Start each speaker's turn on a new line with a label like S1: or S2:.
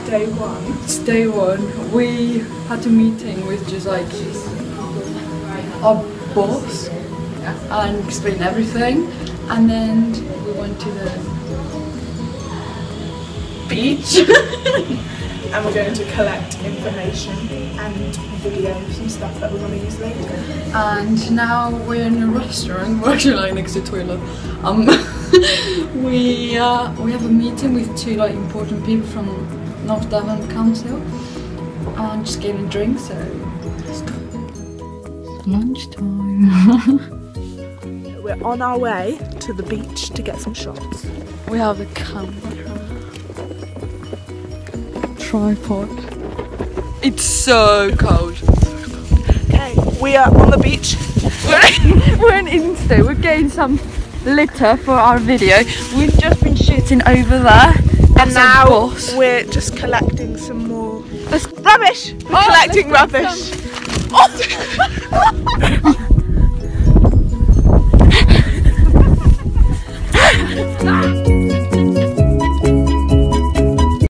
S1: day one.
S2: It's day one. We had a meeting with just like our boss and explain everything, and then we went to the beach.
S1: And we're going to collect information and videos and stuff that we're going to use later.
S2: And now we're in a restaurant. We're actually like next to the toilet. We have a meeting with two like important people from North Devon Council, and just getting drinks. So it's lunchtime.
S1: We're on our way to the beach to get some shots.
S2: We have a camera, tripod. It's so cold.
S1: Okay, we are on the beach.
S2: We're in Instow. We're getting some litter for our video. We've just been shooting over there.
S1: And now we're just collecting some more rubbish. We're collecting rubbish.